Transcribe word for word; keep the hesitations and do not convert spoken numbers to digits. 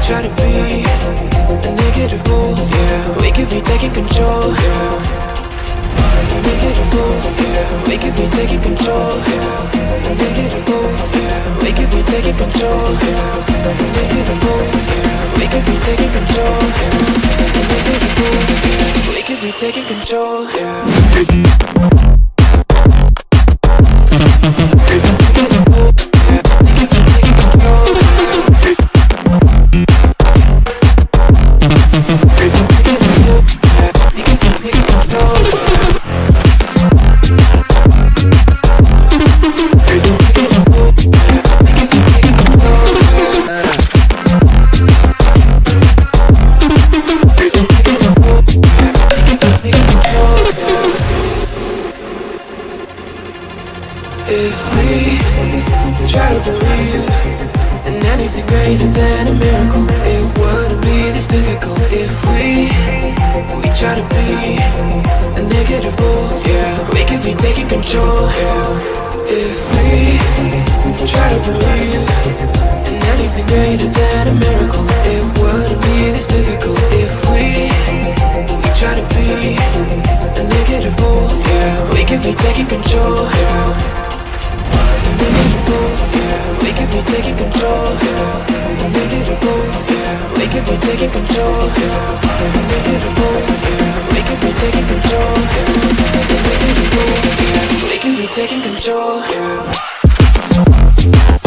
try to be a negative bull, yeah. We could be taking control, yeah. Negative bull, yeah. We could be taking control, yeah. Negative bull, yeah. We could be taking control, yeah. Negative bull, yeah. We could be taking control, yeah. Negative bull, yeah. We could be taking control, yeah. If we try to believe in anything greater than a miracle, it wouldn't be this difficult. If we we try to be a negative bull, yeah, we could be taking control, yeah. If we try to believe in anything greater than a miracle, it wouldn't be this difficult. If we we try to be a negative bull, yeah, we could be taking control, yeah. We could be taking control, yeah. Negative bull, yeah. We could be taking control, yeah. Negative bull, yeah. We could be taking control, yeah. Negative bull, yeah. We could be taking control, yeah.